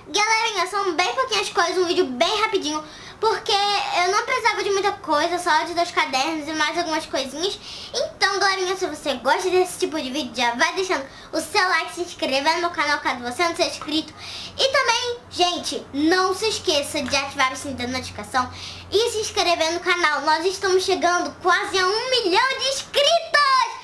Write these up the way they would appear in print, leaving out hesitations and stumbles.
Galerinha, são bem pouquinhas coisas, um vídeo bem rapidinho, porque eu não precisava de muita coisa, só de 2 cadernos e mais algumas coisinhas. Então, galerinha, se você gosta desse tipo de vídeo, já vai deixando o seu like, se inscrevendo no canal caso você não seja inscrito. E também, gente, não se esqueça de ativar o sininho da notificação e se inscrever no canal. Nós estamos chegando quase a 1 milhão de inscritos!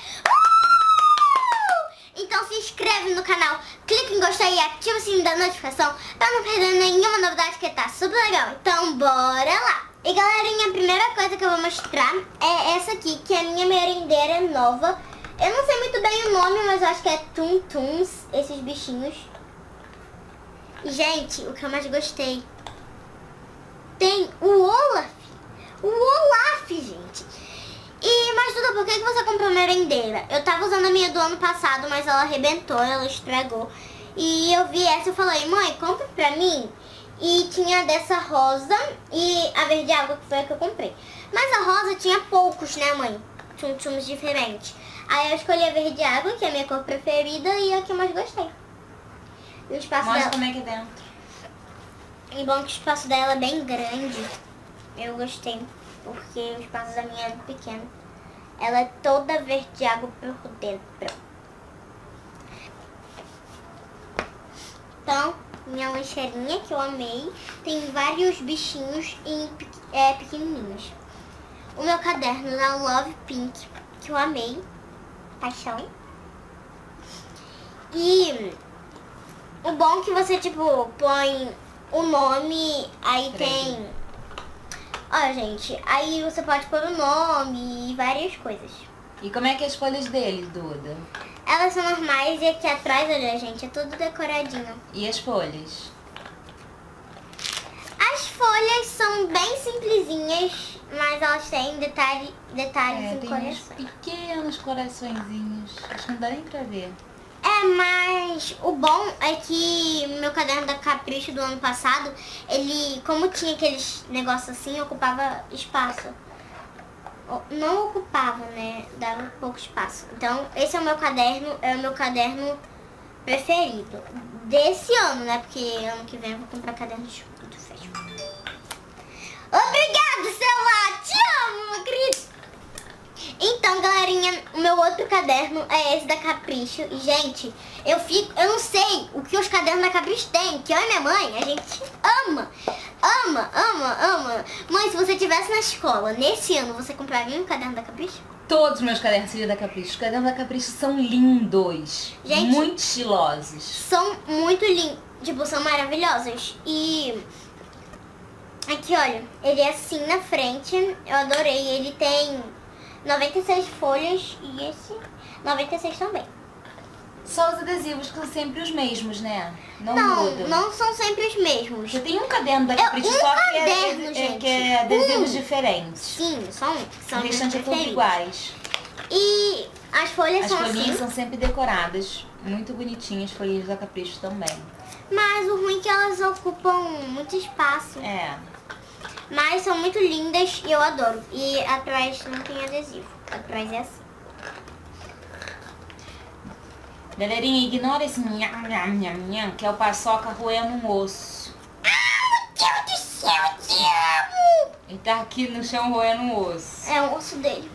Então se inscreve no canal, clica em gostei e ativa o sininho da notificação pra não perder nenhuma novidade, que tá super legal. Então bora lá! E galerinha, a primeira coisa que eu vou mostrar é essa aqui, que é a minha merendeira nova. Eu não sei muito bem o nome, mas eu acho que é Tum Tums, esses bichinhos. E gente, o que eu mais gostei, tem o Olaf. O Olaf, gente. Mas Duda, por que você comprou merendeira? Eu tava usando a minha do ano passado, mas ela arrebentou, ela estragou. E eu vi essa e falei, mãe, compra pra mim. E tinha dessa rosa e a verde água, que foi a que eu comprei. Mas a rosa tinha poucos, né, mãe? Tum-tums diferentes. Aí eu escolhi a verde água, que é a minha cor preferida e a que eu mais gostei. E o espaço Mostra dela... como é que é dentro. E bom que o espaço dela é bem grande. Eu gostei, porque o espaço da minha é pequeno. Ela é toda verde água por dentro. Então, minha lancheirinha que eu amei. Tem vários bichinhos pequenininhos. O meu caderno da Love Pink, que eu amei. Paixão. E o bom é que você, tipo, põe o nome, aí tem... Olha, gente, aí você pode pôr o nome e várias coisas. E como é que é as folhas deles, Duda? Elas são normais e aqui atrás, olha, gente, é tudo decoradinho. E as folhas? As folhas são bem simplesinhas, mas elas têm detalhes em tem corações. uns pequenos coraçõezinhos. Acho que não dá nem pra ver. Mas o bom é que meu caderno da Capricho do ano passado, ele, como tinha aqueles negócios assim, ocupava espaço. Não ocupava, né? Dava pouco espaço. Então, esse é o meu caderno preferido. Desse ano, né? Porque ano que vem eu vou comprar cadernos tudo fecho. Obrigada, celular! Te amo, meu querido! Então, galerinha, o meu outro caderno é esse da Capricho. E, gente, eu não sei o que os cadernos da Capricho têm, que eu e minha mãe, a gente ama. Mãe, se você estivesse na escola, nesse ano, você compraria um caderno da Capricho? Todos os meus cadernos seriam da Capricho. Os cadernos da Capricho são lindos. Gente, muito estilosos. São muito lindos. Tipo, são maravilhosos. E... aqui, olha, ele é assim na frente. Eu adorei. Ele tem 96 folhas e esse 96 também. Só os adesivos que são sempre os mesmos, né? Não mudam. Não são sempre os mesmos. Eu tenho um caderno da Capricho, só gente. que é adesivos diferentes. Sim, são O restante é tudo iguais. E as folhas As são folhinhas assim. são sempre decoradas. Muito bonitinhas, as folhinhas da Capricho também. Mas o ruim é que elas ocupam muito espaço. Mas são muito lindas e eu adoro. E atrás não tem adesivo. Atrás é assim. Galerinha, ignora esse nham, que é o Paçoca roendo um osso. Meu Deus do céu, eu te amo! Ele tá aqui no chão roendo um osso. É o osso dele.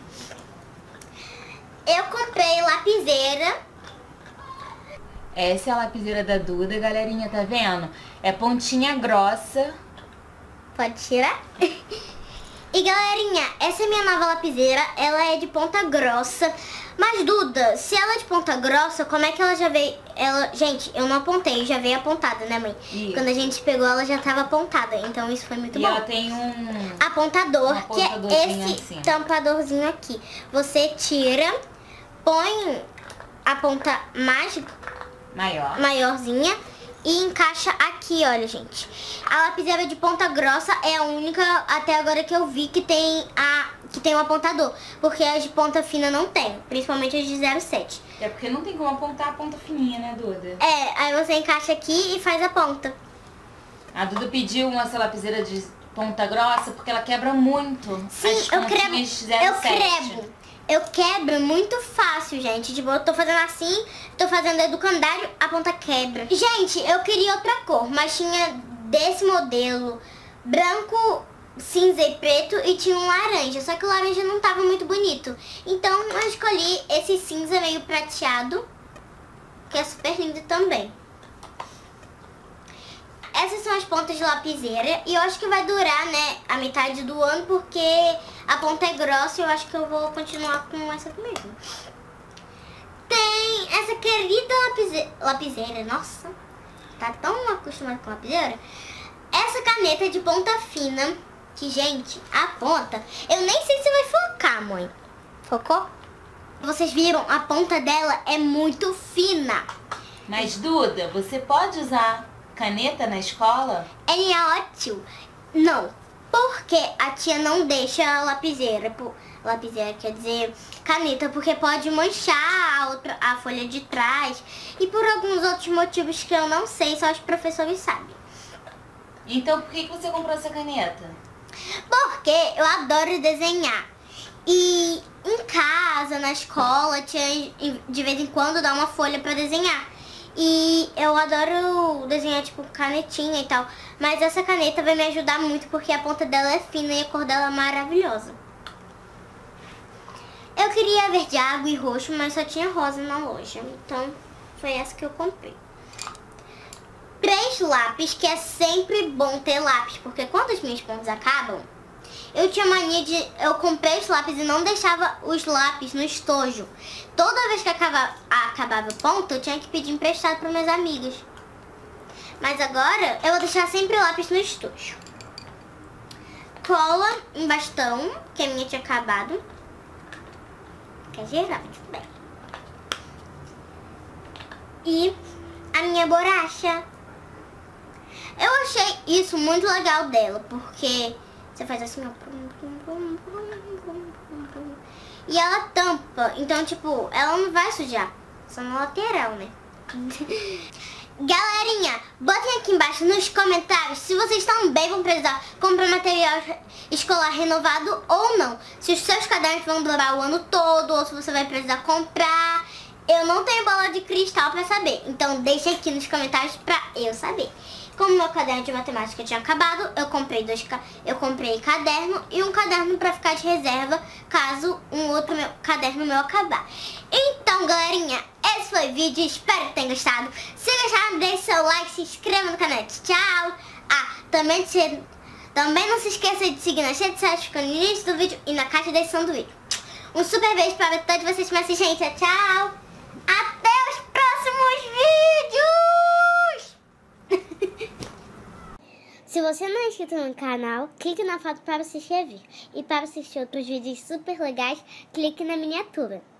Eu comprei lapiseira. Essa é a lapiseira da Duda, galerinha, tá vendo? É pontinha grossa. Pode tirar? E galerinha, essa é minha nova lapiseira. Ela é de ponta grossa. Mas Duda, se ela é de ponta grossa, como é que ela já veio? Gente, eu não apontei, já veio apontada, né, mãe? Isso. Quando a gente pegou, ela já tava apontada. Então isso foi muito bom. E ela tem um apontador, que é esse assim. tampadorzinho aqui. Você tira, põe a ponta mais maiorzinha e encaixa aqui, olha, gente. A lapiseira de ponta grossa é a única até agora que eu vi que tem um apontador, porque as de ponta fina não tem, principalmente as de 0,7. É porque não tem como apontar a ponta fininha, né, Duda? Aí você encaixa aqui e faz a ponta. A Duda pediu essa lapiseira de ponta grossa porque ela quebra muito. Sim, as eu pontinhas crebo. 0,7. eu quebro muito fácil, gente. Tipo, eu tô fazendo assim, tô fazendo educandário, a ponta quebra. Gente, eu queria outra cor, mas tinha desse modelo branco, cinza e preto e tinha um laranja. Só que o laranja não tava muito bonito. Então eu escolhi esse cinza meio prateado, que é super lindo também. Essas são as pontas de lapiseira e eu acho que vai durar, né, a metade do ano, porque a ponta é grossa e eu acho que eu vou continuar com essa mesmo. Tem essa querida lapiseira, nossa, tá tão acostumada com lapiseira. Essa caneta de ponta fina, que, gente, a ponta, eu nem sei se vai focar, mãe. Focou? Vocês viram, a ponta dela é muito fina. Mas, Duda, você pode usar caneta na escola? É ótimo. Não, porque a tia não deixa a lapiseira. Lapiseira quer dizer caneta, porque pode manchar a folha de trás. E por alguns outros motivos que eu não sei, só os professores sabem. Então por que você comprou essa caneta? Porque eu adoro desenhar. E em casa, na escola, tia de vez em quando dá uma folha pra desenhar. E eu adoro desenhar, tipo, canetinha e tal. Mas essa caneta vai me ajudar muito porque a ponta dela é fina e a cor dela é maravilhosa. Eu queria verde água e roxo, mas só tinha rosa na loja. Então, foi essa que eu comprei. 3 lápis, que é sempre bom ter lápis. Porque quando as minhas pontas acabam, eu tinha mania de... Eu comprei os lápis e não deixava os lápis no estojo. Toda vez que acabava o ponto, eu tinha que pedir emprestado para meus amigos. Mas agora, eu vou deixar sempre o lápis no estojo. Cola em bastão, que a minha tinha acabado. Que é geral, tudo bem. E a minha borracha. Eu achei isso muito legal dela, porque... Você faz assim, ó. E ela tampa. Então, tipo, ela não vai sujar. Só na lateral, né? Galerinha, botem aqui embaixo nos comentários se vocês também vão precisar comprar material escolar renovado ou não. Se os seus cadernos vão durar o ano todo ou se você vai precisar comprar. Eu não tenho bola de cristal pra saber. Então, deixa aqui nos comentários pra eu saber. Como meu caderno de matemática tinha acabado, eu comprei caderno e um caderno pra ficar de reserva caso um outro caderno meu acabar. Então, galerinha, esse foi o vídeo. Espero que tenham gostado. Se gostaram, deixe seu like, se inscreva no canal. Tchau! Ah, também não se esqueça de seguir nas redes sociais, ficando no início do vídeo e na caixa de descrição do vídeo. Um super beijo para todos vocês que me assistem. Tchau! Até os próximos vídeos! Se você não é inscrito no canal, clique na foto para se inscrever. E para assistir outros vídeos super legais, clique na miniatura.